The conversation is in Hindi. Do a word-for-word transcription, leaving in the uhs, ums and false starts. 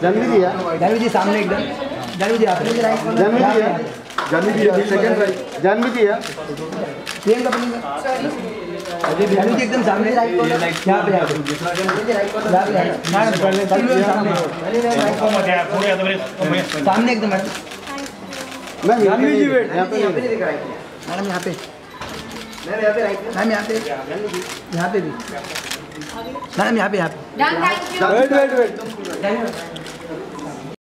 जानवी जी यार, जानवी जी सामने एकदम, जानवी जी आप जानवी जी यार, जानवी जी यार, सेकंड राइट, जानवी जी यार, प्रियंका प्रियंका, जानवी जी एकदम सामने, यहाँ पे यहाँ पे यहाँ पे सामने एकदम मैडम, जानवी जी वेट, यहाँ पे यहाँ पे दिख रहा है मैडम, यहाँ पे मैम, यहाँ पे राइट मैम, यहाँ पे यहाँ पे भी मैडम, यहाँ पे यहाँ पे वेट वेट वेट